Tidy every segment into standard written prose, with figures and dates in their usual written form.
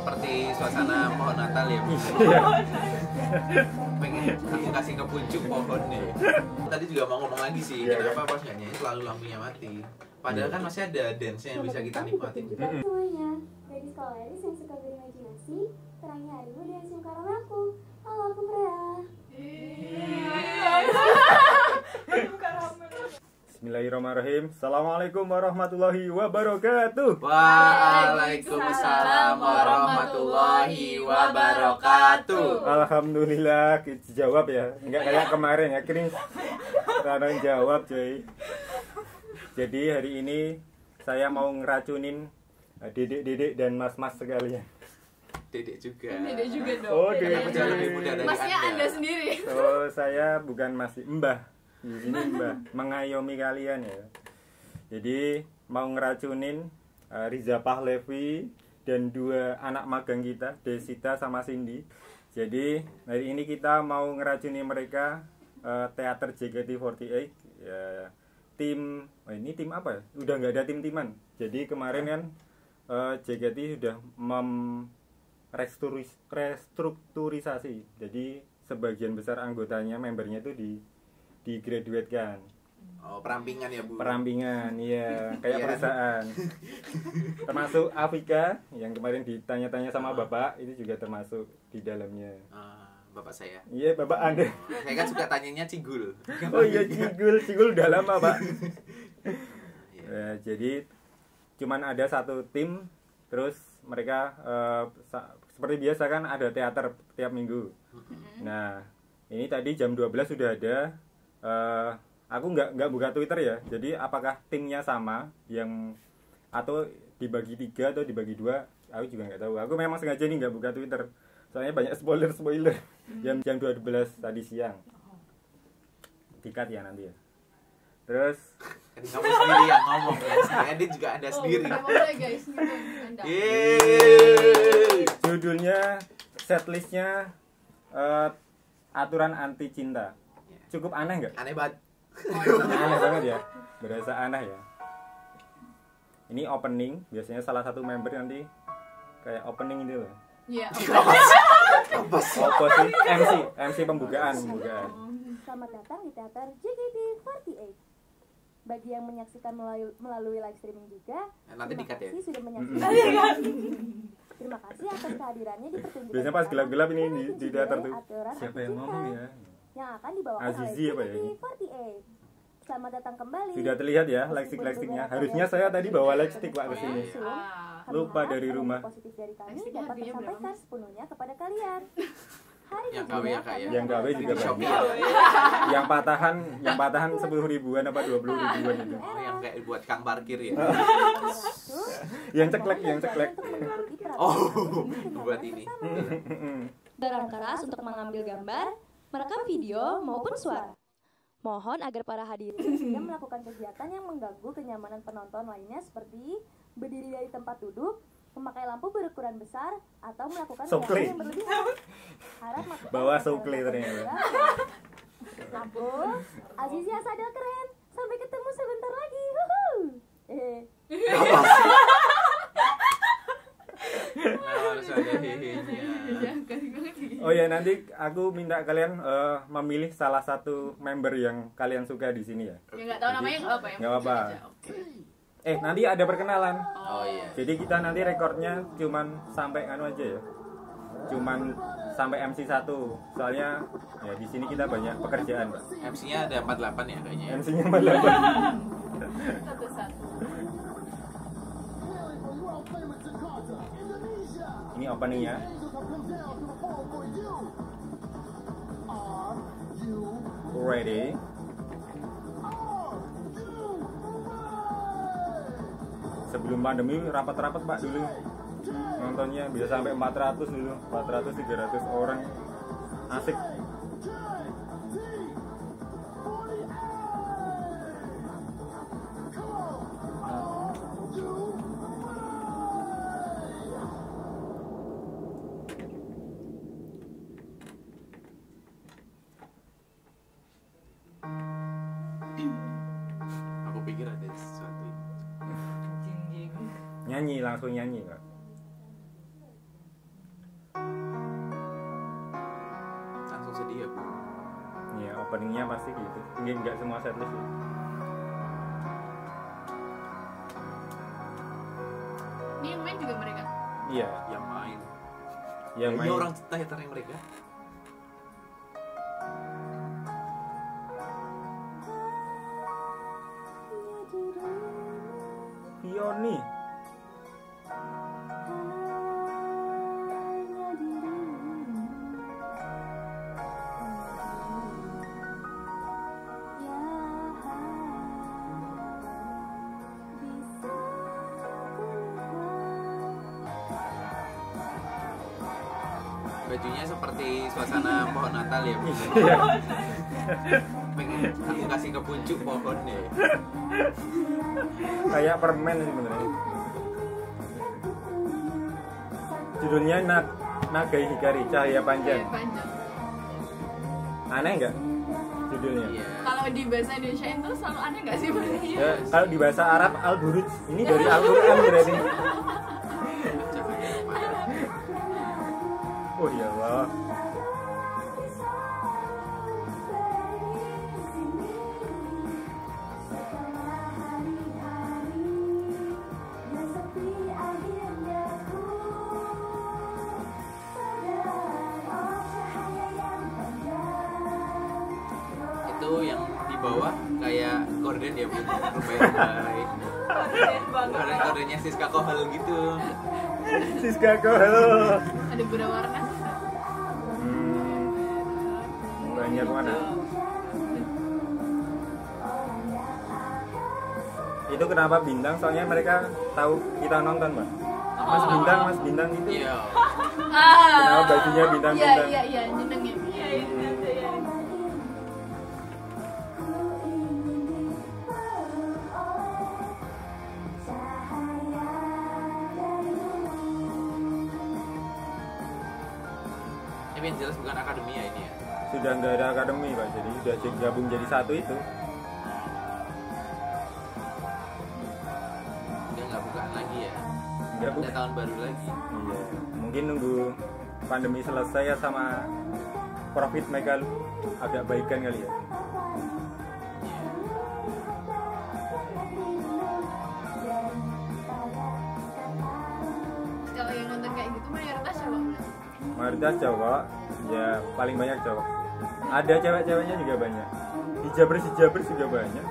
seperti suasana pohon Natal ya. Pengen aku kasih ke pucuk pohon nih. Tadi juga mau ngomong lagi sih, kenapa pas nyanyi selalu lampunya mati. Padahal kan masih ada dance yang bisa kita nikmatin. Semuanya, gadis koleris yang suka berimajinasi, terangi harimu dengan cium karena aku. Halo, aku Freya. Bismillahirrahmanirrahim. Assalamualaikum warahmatullahi wabarakatuh. Waalaikumsalam warahmatullahi wabarakatuh. Alhamdulillah, kita jawab ya. Enggak kayak kemarin ya, kering. Karena jawab cuy. Jadi hari ini saya mau ngeracunin dedek-dedek dan mas-mas sekalian. Dedek juga. Dedek juga dong. Oh, dedek Jauh lebih muda dari Masnya Anda. Anda sendiri. Oh, saya bukan masih mbah. Di sini mbah mengayomi kalian ya. Jadi mau ngeracunin Riza Pahlevi dan dua anak magang kita, Desita sama Cindy. Jadi hari ini kita mau ngeracuni mereka teater JKT48 ya. Ini tim apa ya? Udah nggak ada tim-timan. Jadi kemarin kan JKT sudah restrukturisasi. Jadi sebagian besar anggotanya, membernya itu digraduatekan. Oh, perampingan ya, Bu. Perampingan, iya, kayak Iya. perusahaan. Termasuk Afika yang kemarin ditanya-tanya sama Bapak, itu juga termasuk di dalamnya. Bapak saya. Iya, Bapak Anda. Saya kan suka tanyanya Cigul. Oh iya, Cigul udah lama, Pak. Jadi cuman ada satu tim, terus mereka seperti biasa kan ada teater tiap minggu. Nah, ini tadi jam 12 sudah ada. Aku nggak buka Twitter ya. Jadi apakah timnya sama yang atau dibagi 3 atau dibagi 2? Aku juga nggak tahu. Aku memang sengaja nih nggak buka Twitter. Soalnya banyak spoiler jam 12 tadi siang. Dikat ya nanti ya. Terus Kamu sendiri yang ngomong ya. Saya edit juga Anda sendiri. Nggak boleh guys. Anda. Yeay. judulnya, setlistnya aturan anti cinta. Cukup aneh nggak? Aneh banget. Aneh banget ya, berasa aneh ya. Ini opening, biasanya salah satu member nanti kayak opening itu loh. Iya. Apa sih? Apa sih? MC pembukaan. Selamat datang di teater JKT48. Bagi yang menyaksikan melalui live streaming juga, Nanti terima dikat ya. kasih sudah menyaksikan. Terima kasih atas kehadirannya di pertunjukan. Biasanya pas gelap-gelap ini pertama di teater tuh. Aturan Siapa Anti yang ngomong Cinta ya? yang akan dibawakan Azizi apa oleh ya ini? JKT48. Selamat datang kembali. Sudah terlihat ya lightstick-lightsticknya. Harusnya saya tadi bawa lightstick Pak ke sini. Kami Lupa harap dari energi rumah. positif dari kami Lightstick dapat harganya berapa, tersampaikan Mas? sepenuhnya kepada kalian. Hari Yang ini KW ya, juga Kak, ya? kami Yang KW juga akan Shopee membawakan ya? Yang patahan 10 ribuan apa 20 ribuan itu. Oh, yang kayak buat kang parkir ya. Yang ceklek. Oh, buat ini. Dorong keras untuk mengambil gambar, merekam video maupun suara. Mohon agar para hadirin tidak melakukan kegiatan yang mengganggu kenyamanan penonton lainnya seperti berdiri dari tempat duduk, memakai lampu berukuran besar, atau melakukan Sokle. gerakan yang berlebihan. Harap melakukan Bawa gerakan sokle yang ternyata. berlebihan. Lampu, Azizia Sadel keren. Sampai ketemu sebentar lagi. Huhu. Apa sih? Harus ada hehe-nya. Oh ya, nanti aku minta kalian memilih salah satu member yang kalian suka di sini ya. Ya nggak tahu namanya nggak apa ya. Nggak apa-apa. Aja, oke. Nanti ada perkenalan. Oh iya. Jadi kita nanti rekornya cuman sampai anu aja ya. Cuman sampai MC 1. Soalnya ya di sini kita banyak pekerjaan, Pak. MC-nya ada 48 ya kayaknya. MC-nya 48. Satu-satu. Ini openingnya. Ready? Sebelum pandemi rapat-rapat Pak dulu. Nontonnya bisa sampai 400 dulu, 400 300 orang. Asik. Aku pikir ada sesuatu. Nyanyi, langsung nyanyi Pak. openingnya pasti gitu. Mungkin nggak semua setlist ya. Ini yang main juga mereka. Iya, Yang main. yang Ini main. orang teater yang mereka. Vioni. Bajunya seperti suasana pohon Natal ya, Bu. Iya. Pengen aku kasih ke pucuk pohon deh. Kayak permen sebenarnya. Judulnya Nagai Hikari, Cahaya Panjang. Iya, panjang. Aneh nggak judulnya? Iya. Kalau di bahasa Indonesia itu selalu aneh nggak sih Bang? Ya, kalau di bahasa Arab Al-Buruj, ini dari Al-Quran berarti. Cahaya panjang. Oh ya Allah. Itu yang di bawah kayak gorden ya, Bu. Rumbai-rumbai. Gorden-gordennya Siska Kohel gitu. Siska Kohel. Ada berwarna. Banyak mana? Itu kenapa bintang? Soalnya mereka tahu kita nonton, Mbak. Mas Bintang itu. Iya. Kenapa bajunya bintang-bintang? Iya, nyenengin. Iya, iya. Tapi yang jelas bukan akademi ya ini ya. Sudah nggak ada akademi, Pak. Jadi sudah gabung jadi satu itu. Udah nggak bukaan lagi ya. Nggak Udah tahun baru lagi. Iya. Mungkin nunggu pandemi selesai ya sama profit mereka agak baikan kali ya. Kalau yang nonton kayak gitu mayoritas cowok. Mayoritas cowok, ya paling banyak cowok. Ada cewek-ceweknya juga banyak. Hijabers juga banyak.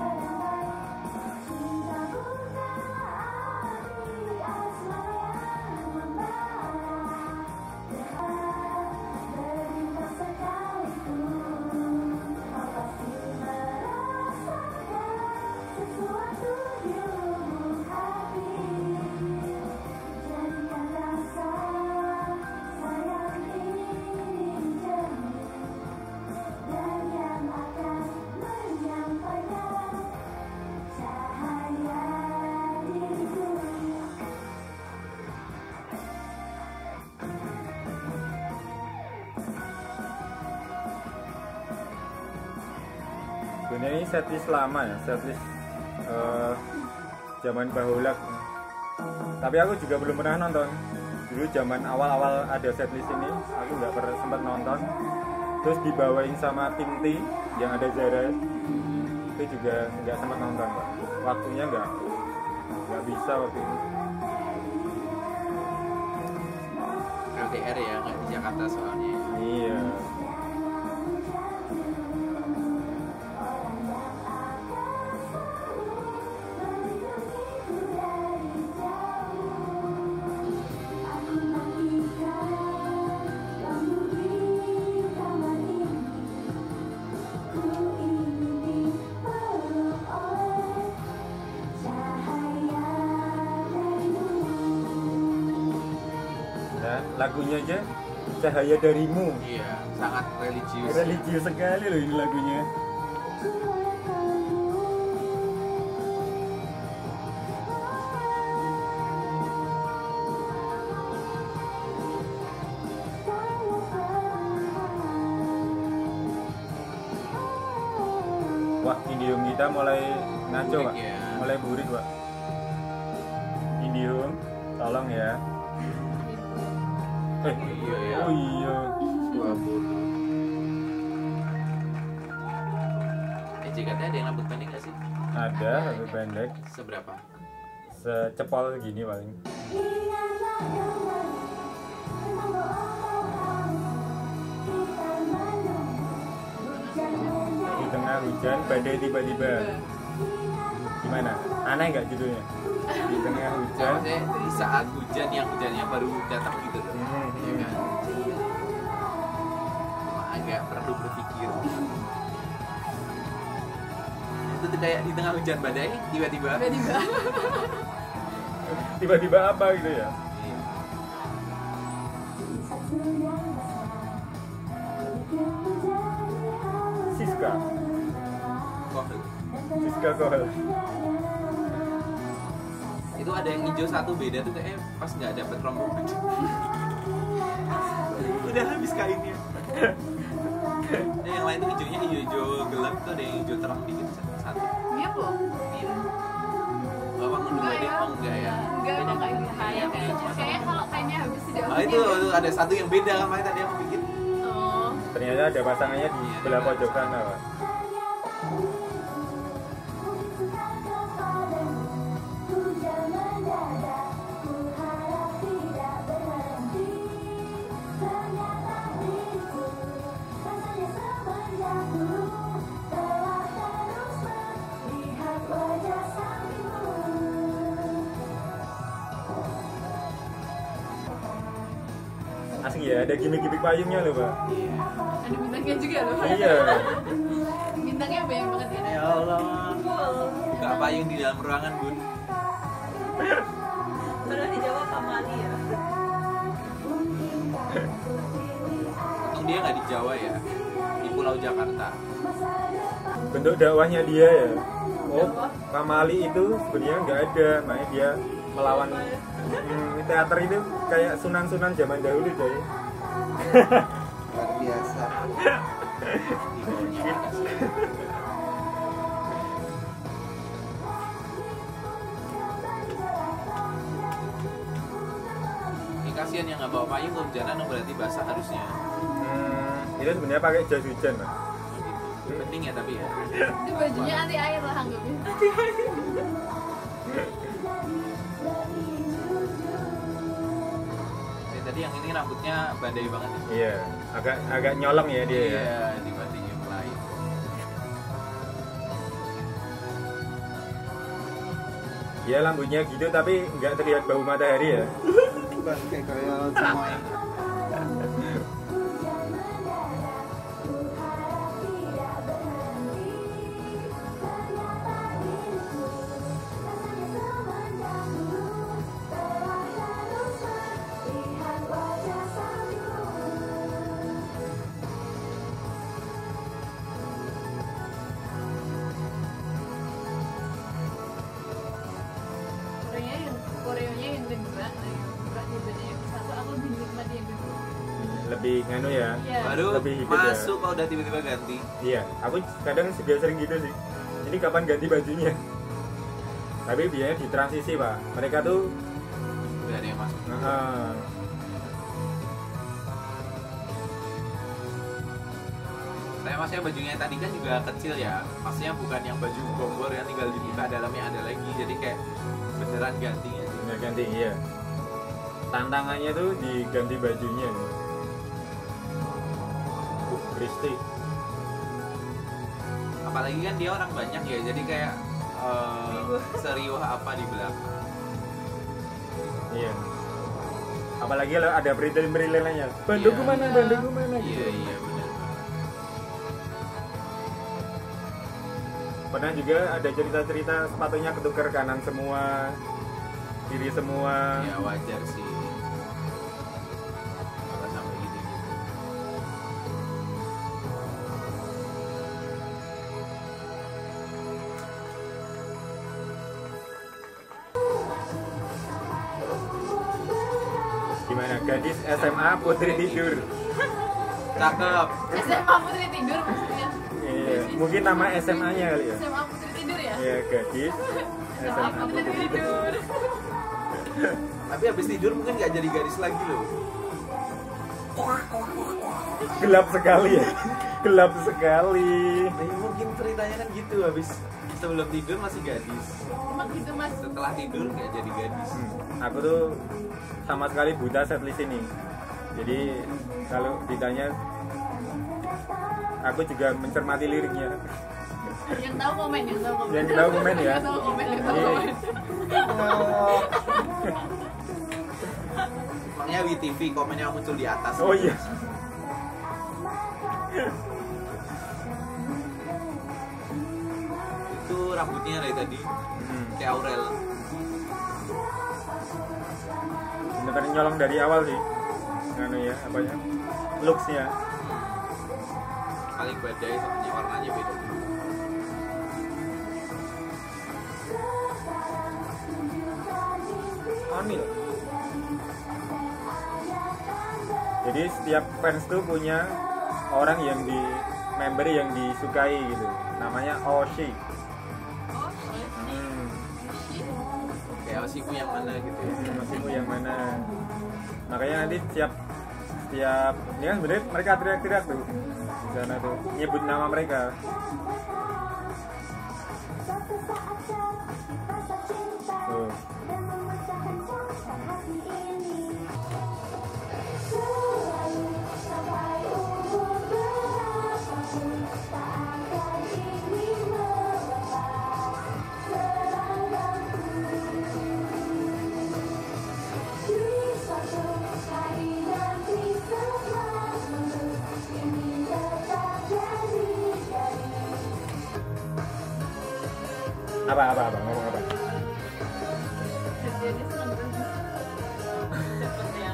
Sebenarnya ini setlist lama ya, setlist zaman Baholak. Tapi aku juga belum pernah nonton. Dulu zaman awal-awal ada setlist ini, aku nggak pernah sempat nonton. Terus dibawain sama tim T yang ada Zara, itu juga nggak sempat nonton, Pak. Waktunya nggak bisa waktu itu. LDR ya, nggak di Jakarta soalnya. Iya. Lagunya aja Cahaya Darimu. Iya, sangat religius. Religius sekali loh ini lagunya. Wah, Indium kita mulai ngaco, Pak. Ya. Mulai burik, Pak. Indium, tolong ya. Iya ya. Oh iya. 20. JKT ada yang rambut pendek nggak sih? Ada rambut pendek Seberapa? secepol gini paling. Di tengah hujan badai tiba-tiba. Gimana? Aneh nggak judulnya? Di tengah hujan. Maksudnya di saat hujan yang hujannya baru datang gitu loh. Ya kan? Agak perlu berpikir. Itu tuh kayak di tengah hujan badai tiba-tiba. Tiba-tiba. Tiba-tiba apa gitu ya? Iya. Siska. Kohel. Siska Kohel. Itu ada yang hijau satu beda tuh kayak pas nggak dapet rombongan. Udah habis kainnya. Yang lain tuh hijaunya hijau gelap tuh ada yang hijau terang dikit satu. Iya loh. Bapak kedua deh, oh enggak ya? Enggak beda kayak kayaknya kalau kainnya habis tidak. Oh itu ada satu yang beda kan makanya tadi aku pikir. Oh. Ternyata ada pasangannya di sebelah pojok sana, Pak. Asli ya, ada gimmick-gimmick payungnya loh, Pak. Ada bintangnya juga loh. Iya. Bintangnya banyak banget ya. Ya Allah. Gak payung di dalam ruangan, Bun. Padahal dijawab Kamali ya. Untung dia nggak di Jawa ya, di Pulau Jakarta. Bentuk dakwahnya dia ya. Oh, Kamali itu sebenarnya nggak ada, makanya dia melawan teater itu kayak sunan-sunan zaman dahulu, coy. Luar biasa. Ini kasihan yang nggak bawa payung kehujanan berarti basah harusnya. Itu sebenarnya pakai jas hujan, Pak. Itu penting ya tapi ya. Itu bajunya anti air lah anggapnya. Tadi yang ini rambutnya bandai banget nih. Iya, agak nyolong ya dia ya. Iya, dibanding yang lain. Iya, rambutnya gitu tapi nggak terlihat bau matahari ya. Bangke kayak semua ini. Koreonya yang kedua, nah yang kedua dibanding yang satu aku lebih nikmat yang kedua. Lebih nganu ya. Iya. Baru Lebih hidup ya. masuk kalau udah tiba-tiba ganti. Iya, aku kadang juga sering gitu sih. Ini kapan ganti bajunya? Tapi biasanya di transisi, Pak. Mereka tuh Udah ada yang masuk. Saya maksudnya bajunya tadi kan juga kecil ya. Maksudnya bukan yang baju gombor yang tinggal dibuka dalamnya ada lagi. Jadi kayak beneran ganti ya. nggak ganti, iya. Tantangannya tuh diganti bajunya. Kristi. Apalagi kan dia orang banyak ya. Jadi kayak seriuh apa di belakang. Iya. Apalagi kalau ada berilen-berilennya. Bandungku Iya. mana? Bandungku mana? Gitu. Iya iya benar. Pernah juga ada cerita-cerita sepatunya ketukar kanan semua, kiri semua. Ya wajar sih. Kalau sampai gitu. Gimana? Gadis SMA putri tidur. Cakep. SMA Putri Tidur maksudnya. Iya. Mungkin nama SMA-nya kali ya. SMA Putri Tidur ya? Iya, gadis SMA Putri putri tidur. Tidur. Tapi habis tidur mungkin nggak jadi garis lagi loh. Gelap sekali ya. Gelap sekali. Mungkin ceritanya kan gitu, habis sebelum tidur masih gadis, Emang gitu mas. setelah tidur nggak jadi gadis. Aku tuh sama sekali buta setlist ini. Jadi kalau ditanya, aku juga mencermati liriknya. Yang tahu komen, yang tahu komen. Yang tahu komen ya. Yang tahu komen, yang tahu Iya. komen. Makanya WTV komennya muncul di atas. Oh iya. Itu rambutnya dari tadi kayak Aurel. Bener-bener nyolong dari awal sih. Anu ya, apanya? Looks-nya. Paling badai soalnya warnanya beda. Anil. Jadi setiap fans tuh punya orang yang di member yang disukai gitu. Namanya Oshi. Kayak Osimu yang mana gitu ya. Masihmu yang mana? Makanya nanti setiap ini kan sebenarnya mereka teriak-teriak tuh di sana tuh nyebut nama mereka. Tuh. Apa ngomong apa? Jadi seneng banget. Cepetnya.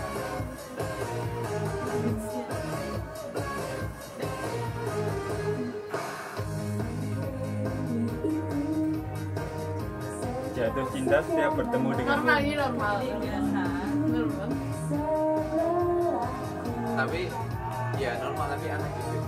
Jatuh cinta setiap bertemu dengan Normal ini normal. Biasa. Normal. Tapi ya normal tapi aneh gitu.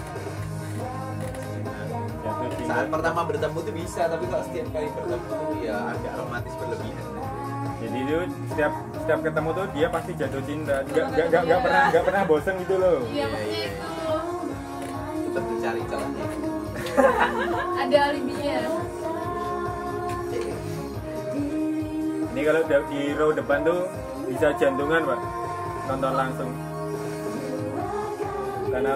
jatuh cinta. Saat pertama bertemu tuh bisa, tapi kalau setiap kali bertemu tuh ya agak romantis berlebihan. Jadi itu setiap ketemu tuh dia pasti jatuh cinta. Nggak pernah bosen gitu loh. Iya maksudnya itu Tetap mencari celahnya. ada alibinya. Ini kalau di row depan tuh bisa jantungan pak, nonton langsung. Karena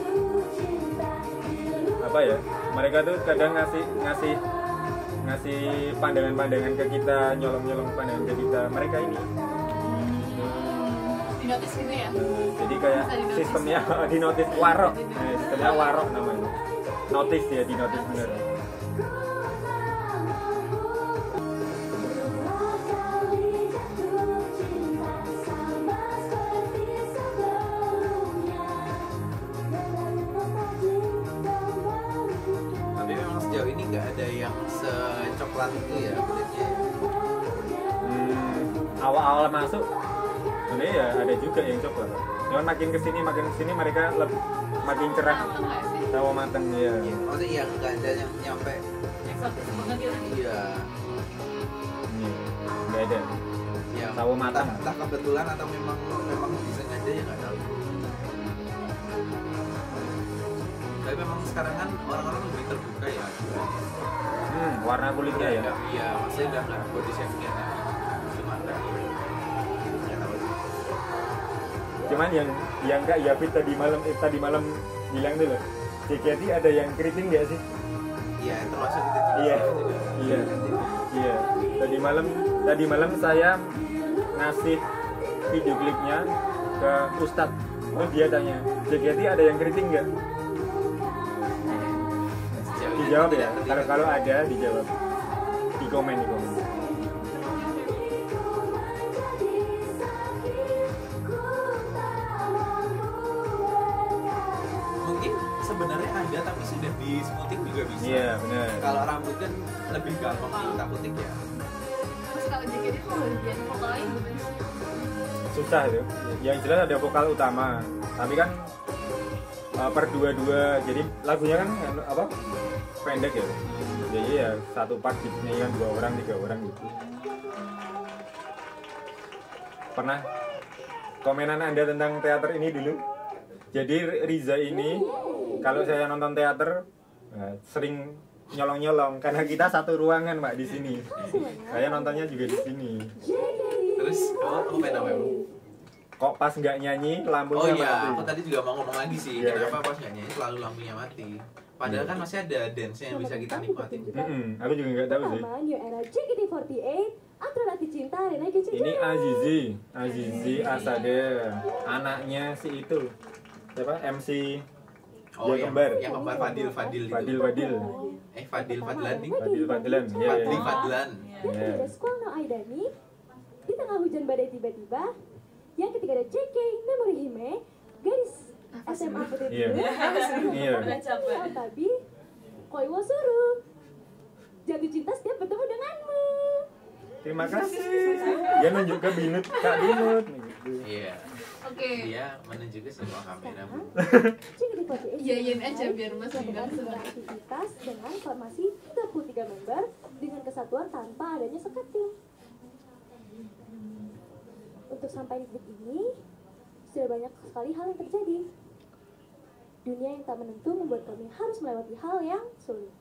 apa ya? Mereka tuh kadang ngasih pandangan-pandangan ke kita, nyolong pandangan ke kita. Mereka ini. Di notice gitu ya. Jadi kayak Bisa di-notice. sistemnya di notice warok. Sistemnya warok namanya. Notice ya, di notice bener. Tapi memang sejauh ini nggak ada yang secoklat itu ya kulitnya. Awal-awal masuk sebenarnya ya ada juga yang coklat. Cuman makin kesini mereka makin cerah, Sama nggak sih? sawo mateng ya. Iya, maksudnya yang nggak ada yang nyampe. Eksotis banget gitu. Iya. Nggak ada. Ya, Sawo matang. Entah kebetulan atau memang disengaja ya nggak tahu. Tapi memang sekarang kan orang-orang lebih terbuka ya. Warna kulitnya ya. Iya, maksudnya udah nggak body shape-nya lagi. Cuma nggak nggak tahu sih. Cuman yang Kak Yapit tadi malam bilang tuh loh, JKT ada yang keriting nggak sih? Iya, termasuk itu juga. Iya. juga. Iya. Iya. Tadi malam saya ngasih video klipnya ke Ustadz. Terus dia tanya, JKT ada yang keriting nggak? Sejauh ini Dijawab ya. tidak terlihat. Kalau ada dijawab. Di komen. Mungkin sebenarnya ada tapi sudah di smoothing juga bisa. Iya benar. Kalau rambut kan lebih gampang diutak-utik ya. Terus kalau JKT tuh bagian vokalnya gimana sih? Susah itu. Yang jelas ada vokal utama. Tapi kan per dua, jadi lagunya kan apa pendek ya. Jadi ya satu part dinyanyikan 2 orang 3 orang gitu. Pernah komenan Anda tentang teater ini dulu? Jadi Riza ini kalau saya nonton teater Nah, sering nyolong-nyolong karena kita satu ruangan Mbak di sini. Saya nontonnya juga di sini. Terus kamu main apa Bu? Kok pas nggak nyanyi Oh lampunya iya, mati. aku tadi juga mau ngomong lagi sih, Iya, kenapa pas nggak nyanyi selalu lampunya mati. Padahal kan masih ada dance yang bisa kita nikmatin. Aku juga nggak tahu sih. Pertama, New Era JKT48, Atralati Cinta, Rena Cinta. Ini Azizi Asade, anaknya si itu. Siapa? MC Oh dia yang kembar. yang kembar Fadil itu. Fadil. Fadil Fadlan nih. Fadlan. Iya, Fadli iya. Fadlan. Yang Iya. ketiga Squall No Aidani, di tengah hujan badai tiba-tiba. Yang ketiga ada JK Memori Hime, gadis SMA Putih Iya. Biru. Iya. Udah capek. Tapi Koi Wasuru, jatuh cinta setiap bertemu denganmu. Terima kasih. Dia nunjuk ke Binut, Kak Binut gitu. Iya. Oke. Dia menunjuk ke semua kamera Bu. JKT48 Iyain aja biar Mas melakukan Bidang sebuah aktivitas dengan formasi 33 member dengan kesatuan tanpa adanya sekat tim. Untuk sampai di titik ini, sudah banyak sekali hal yang terjadi. Dunia yang tak menentu membuat kami harus melewati hal yang sulit.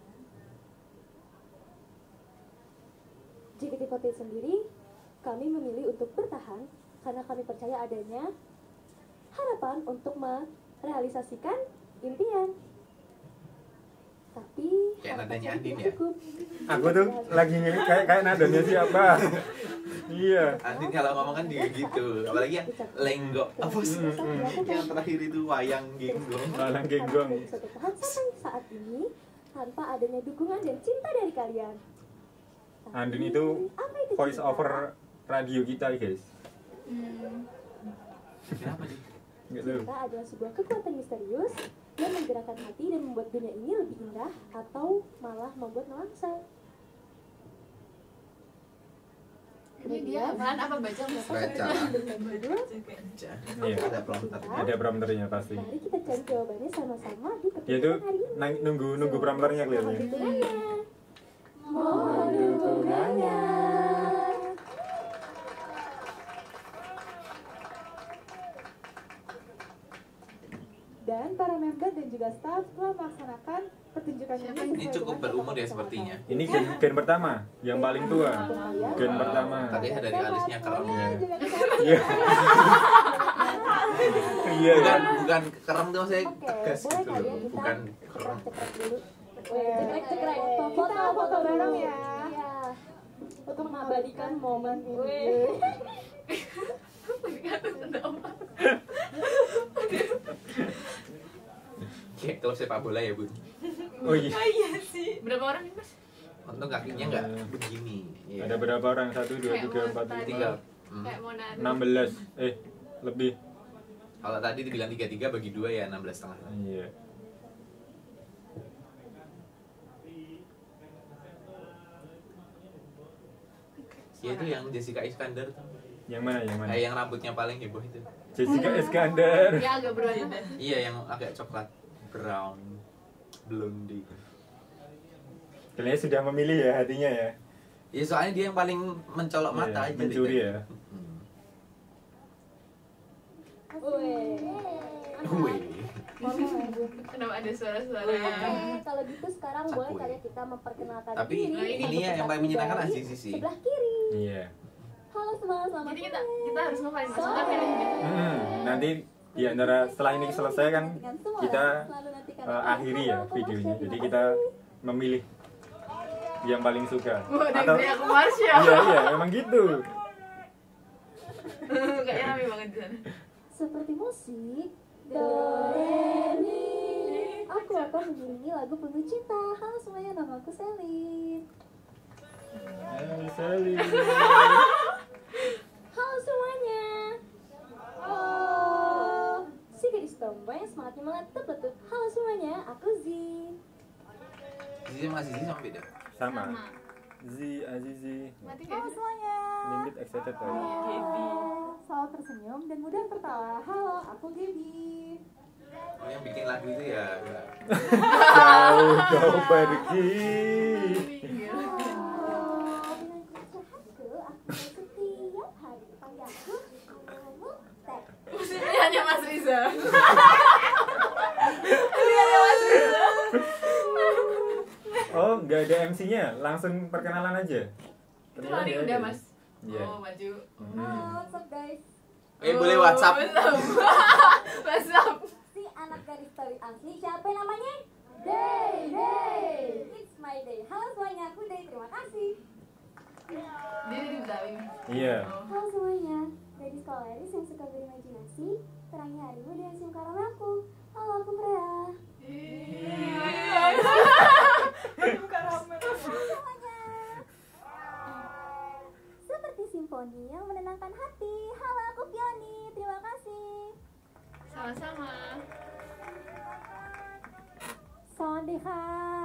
JKT48 sendiri, kami memilih untuk bertahan karena kami percaya adanya harapan untuk merealisasikan impian. Tapi Kayak harapan nadanya kami Andin tidak ya? cukup. Aku tuh lagi ngelik kayak nadanya siapa? Iya. Andin kalau ngomong kan juga gitu, apalagi yang lenggo apa sih? Yang terakhir itu wayang genggong. Malang genggong. Kami suatu tahap sampai saat ini tanpa adanya dukungan dan cinta dari kalian. Tapi, Andin itu apa itu voice cinta? over radio kita guys. Kenapa nih? Nggak tahu. Cinta adalah sebuah kekuatan misterius yang menggerakkan hati dan membuat dunia ini lebih indah atau malah membuat melangsang. Ini dia apaan? Apa baca nggak? Baca. Dengan judul, Iya. Ada prompter. Ada prompternya pasti. mari kita cari jawabannya sama-sama di Dia tuh pertemuan hari ini. nunggu prompternya Mohon kelihatannya. dukungannya. Mohon dukungannya. Dan para member dan juga staff telah melaksanakan pertunjukan Ini cukup berumur ya sepertinya. Ini gen pertama, yang paling tua. Gen pertama. Tadi dari alisnya keren. Iya. Iya. Bukan keren tuh saya Oke, tegas boleh gitu kali ya loh. kita Bukan keren. cekrek dulu. Cekrek. Kita foto bareng ya. Iya. Untuk mengabadikan momen ini. Kayak kalau sepak bola ya Bun. Oh iya. Iya sih. Berapa orang nih Mas? Untung kakinya nggak begini. Iya. Ada berapa orang? 1, 2, 3, 4, 5, Tinggal. Hmm. Kayak mau nari. 16. Lebih. Kalau tadi dibilang 33 bagi 2 ya 16,5. Iya. Ya itu yang Jessica Iskandar tuh. Yang mana? Yang mana? Yang rambutnya paling heboh itu. Jessica Iskandar. Ya agak berat. Iya yang agak coklat brown blondie. Kalian sudah memilih ya hatinya ya. Ya soalnya dia yang paling mencolok Iya, mata aja. mencuri gitu. ya. Hmm. Wih. Kenapa ada suara-suara? Oke, kalau gitu sekarang boleh Cakwe. kali ya kita memperkenalkan Tapi diri. ini ya yang paling menyenangkan Azizi sih. Sebelah kiri. Iya. Halo semua, selamat Jadi kita sore. harus ngapain Mas? Kita pilih gitu. Nanti di antara setelah ini selesai kan kita akhiri ya videonya. Jadi kita memilih yang paling suka. Atau aku Marsha. Iya, emang gitu. Kayaknya rame banget di sana. Seperti musik Do, Re, Mi. Aku akan mengiringi lagu penuh cinta. Halo semuanya, nama aku Selin. Sally. Halo semuanya. Oh, si gadis tomboy yang semangatnya meletup-letup. Halo semuanya, aku Zi. Azizi sama Azizi sama beda. Sama. Azizi. Mati Halo kan? semuanya. Limit excited tadi. Selalu tersenyum dan mudah tertawa. Halo, aku Gaby. Oh, yang bikin lagu itu ya. Jauh kau pergi. Oh, dengan kesusahanku, aku setiap hari dipanggilku kamu tek. Ini hanya Mas Riza. ada MC-nya, langsung perkenalan aja. Itu lari udah mas. Iya. Oh maju. Halo, what's up guys? Boleh WhatsApp. WhatsApp. Si anak garis story asli siapa namanya? Day. It's my day. Halo semuanya, aku Day. Terima kasih. Dia di Betawi. Iya. Halo semuanya, gadis koleris yang suka berimajinasi. Terangnya harimu dengan sium karamelku. Halo, aku Freya. Halo semuanya. Seperti simfoni yang menenangkan hati. Halo, aku Fioni. Terima kasih. Sama-sama. Sondiha.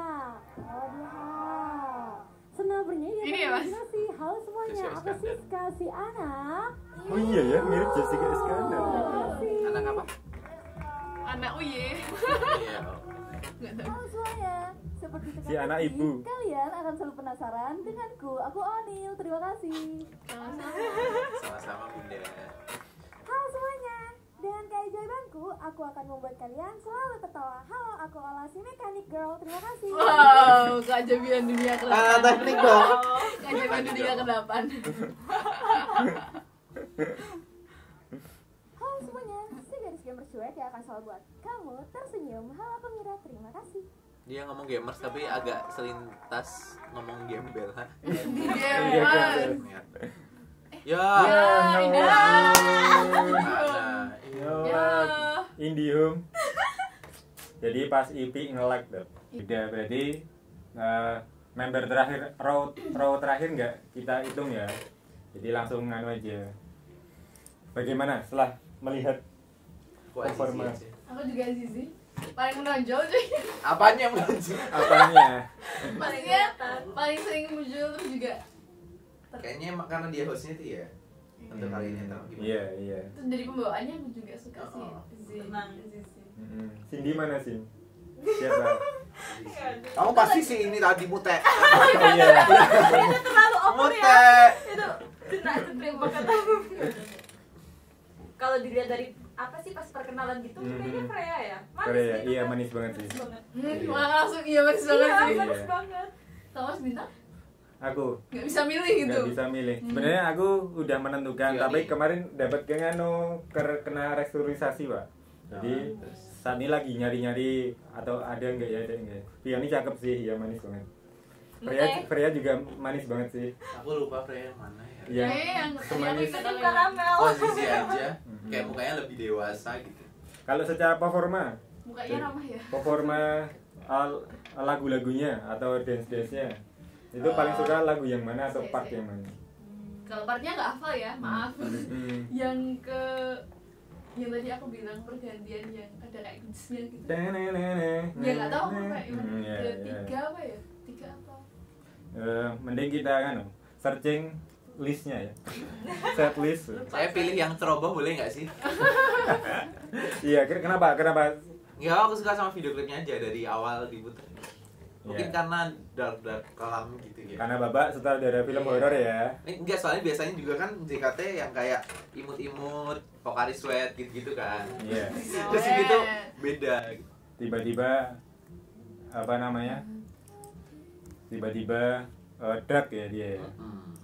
Senang bernyanyi Ini ya, Mas? imajinasi. Halo semuanya, Jessica aku Iskandar. Siska, si anak. Oh iya ya, mirip Jessica Iskandar. Anak apa? Anak Uye. Iya. Nggak tahu. Halo semuanya, seperti Si anak tadi, ibu. kalian akan selalu penasaran denganku. Aku Onil, terima kasih. Sama-sama. Sama-sama Bunda. Halo semuanya, dengan keajaibanku, aku akan membuat kalian selalu tertawa. Halo, aku Ola, si mekanik girl, terima kasih. Wow, keajaiban dunia ke-8. Teknik dong. Keajaiban dunia ke-8. Halo semuanya, si gadis gamer cuek yang akan selalu buat kamu tersenyum. Halo, aku Mira, terima kasih. Dia ngomong gamers tapi agak selintas ngomong gembel. Hah? Gamer. Ya. ini. Gimana? Ya. Indihome. Jadi pas IP nge-lag tuh. Udah berarti member terakhir row terakhir nggak kita hitung ya. Jadi langsung nganu aja. Bagaimana setelah melihat performa? Aku juga Zizi. Paling menonjol cuy. Apanya muncul? Apanya? Maksudnya paling sering muncul terus juga. Kayaknya karena dia hostnya tuh ya. Untuk kali ini atau gimana? Iya, iya. Terus dari pembawaannya aku juga suka sih. Oh. Zizi. Cindy mana sih? Siapa? Kamu pasti sih ini tadi mute. Oh iya. Itu terlalu over ya. Mute. Itu tidak terima kata. Kalau dilihat dari apa sih pas perkenalan gitu, kayaknya Freya ya. Manis Korea, gitu iya kan. manis banget sih. Manis banget. Langsung iya manis banget Iya, sih. manis Iya. banget. Thomas bintang Aku nggak bisa milih gitu. nggak bisa milih. Sebenarnya aku udah menentukan, Iya, tapi nih. kemarin dapat kena restrukturisasi, Pak. Jadi saat ini lagi nyari-nyari atau ada nggak ya, ada nggak. Pioni cakep sih, ya manis banget. Freya juga manis banget sih. Aku lupa Freya yang mana ya. Yang yang semanis. Itu karamel. Posisi aja. Kayak mukanya lebih dewasa gitu. Kalau secara performa, mukanya ramah ya. performa lagu-lagunya atau dance-dance-nya, itu paling suka lagu yang mana atau part yang mana? Kalau partnya nggak hafal ya, maaf. Hmm. Yang tadi aku bilang pergantian yang ada kayak gigsnya gitu. Ya nggak tahu aku kayak gimana. Iya, Ada iya. 3 apa ya? 3 apa? Mending kita kan searching listnya ya, set list. Saya pilih yang ceroboh boleh nggak sih? Iya, kenapa Nggak, aku suka sama video klipnya aja dari awal diputar. Mungkin Iya. karena dark kelam gitu ya. karena bapak sutradara film Iya. horor ya. Enggak, soalnya biasanya juga kan JKT yang kayak imut-imut, Pocari Sweat gitu-gitu kan. Iya, Terus ini tuh beda gitu. tiba-tiba apa namanya, tiba-tiba dark ya dia ya.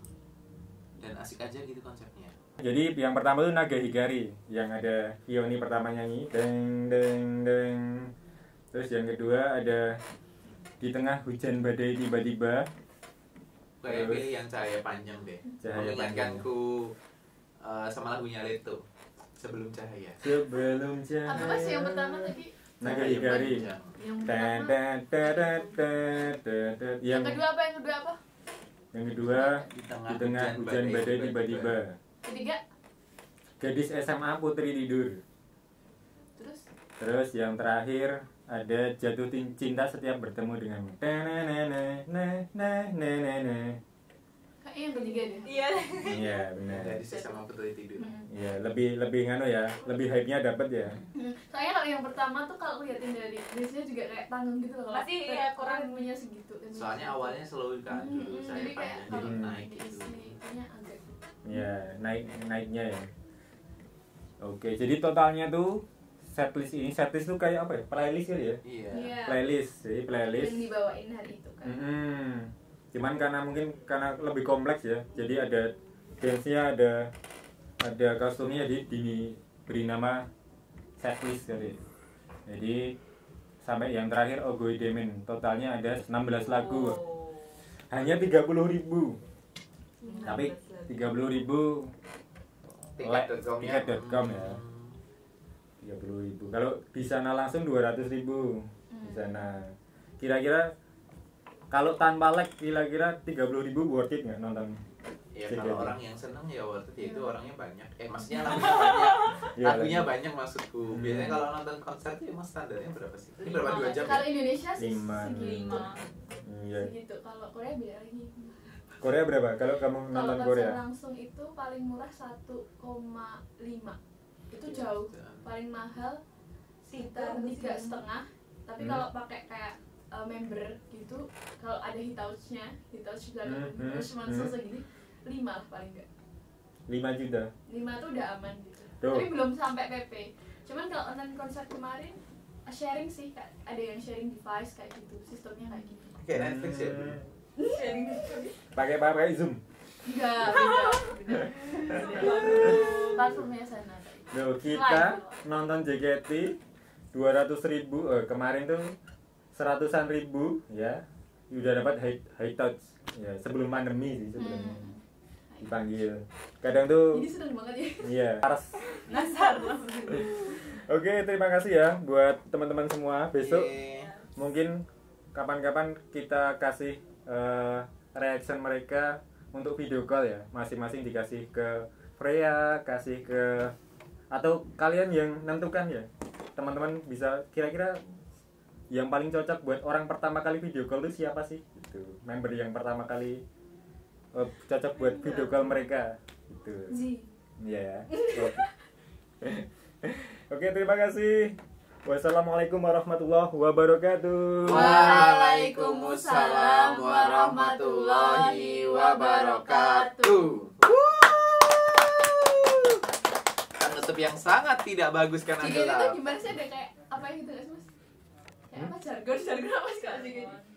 Dan asik aja gitu konsepnya. Jadi yang pertama tuh Naga Hikari, yang ada Fioni pertama nyanyi deng deng deng. Terus yang kedua ada Di Tengah Hujan Badai Tiba-tiba. Kayak Terus? pilih yang cahaya panjang deh. Cahaya Mengingatkanku sama lagunya Leto, Sebelum Cahaya. Sebelum Apa cahaya. sih yang pertama tadi? Naga Hikari. Yang Ten, pertama. ten, ten, ten, ten, ten. Yang kedua apa? Yang kedua apa? Yang kedua Di Di Tengah Hujan Badai Tiba-tiba. Ketiga. Gadis SMA Putri Tidur. Terus Terus yang terakhir ada Jatuh Cinta Setiap Bertemu Denganmu. kayaknya yang ketiga deh. Iya. Iya benar. Dari sama Putri Tidur. Iya lebih nganu ya, lebih hype-nya dapat ya. Soalnya kalau yang pertama tuh kalau liatin dari biasanya juga kayak tanggung gitu loh. Masih ya, kurang. ritmenya segitu. Soalnya awalnya slow kan dulu, saya Jadi kayak panjang jadi kalau naik gitu. diisi itunya agak Iya naiknya ya. Oke jadi totalnya tuh setlist tuh kayak apa ya? Playlist kali ya? Iya. Iya. Playlist. Jadi playlist. Yang dibawain hari itu kan. Cuman karena lebih kompleks ya. Jadi ada dance-nya, ada kostumnya, jadi diberi nama setlist kali. Jadi sampai yang terakhir Ogoy Demen, totalnya ada 16 lagu. Hanya 30.000. Tapi 30.000 tiket.com ya. 30.000. Kalau di sana langsung 200.000 di sana. Kira-kira kalau tanpa lag kira-kira 30.000 worth it nggak nonton? Ya kalau orang yang seneng ya worth it, ya itu orangnya banyak. Maksudnya lagunya banyak. Lagunya banyak maksudku. Biasanya kalau nonton konser itu emang standarnya berapa sih? Ini berapa 2 jam? Kalau Indonesia sih 5. segitu. Iya. Segitu. Kalau Korea beda lagi. Korea berapa? Kalau kamu nonton Korea? Kalau langsung itu paling murah 1,5. Itu jauh. Paling mahal sekitar 3,5. Tapi kalau pakai kayak member gitu, kalau ada hitouch-nya juga cuma segini 5 lah paling enggak. 5 juta. 5 tuh udah aman gitu. Tuh. Tapi belum sampai PP. Cuman kalau online konser kemarin sharing sih, ada yang sharing device kayak gitu, sistemnya kayak gitu. Kayak Netflix ya. Sharing device. Pakai Zoom. Enggak, beda. Platformnya sana tadi. Loh, kita nonton JKT 200.000 kemarin tuh 100-an ribu ya. Udah dapat high touch ya, sebelum pandemi sih sebelumnya. Dipanggil. Kadang tuh Ini seneng banget ya. iya, harus. Nasar. Oke, terima kasih ya buat teman-teman semua. Besok Iya. mungkin kapan-kapan kita kasih reaction mereka untuk video call ya. Masing-masing dikasih ke Freya, kasih ke, atau kalian yang nentukan ya. Teman-teman bisa kira-kira yang paling cocok buat orang pertama kali video call itu siapa sih? Gitu. Member yang pertama kali cocok buat video call mereka gitu. Iya ya. Oke, terima kasih. Wassalamualaikum warahmatullahi wabarakatuh. Waalaikumsalam warahmatullahi wabarakatuh. Penutup yang sangat tidak bagus kan Jadi itu adalah gimana sih, ada kayak apa gitu nggak sih mas? Kayak apa jargon apa sih kalau sih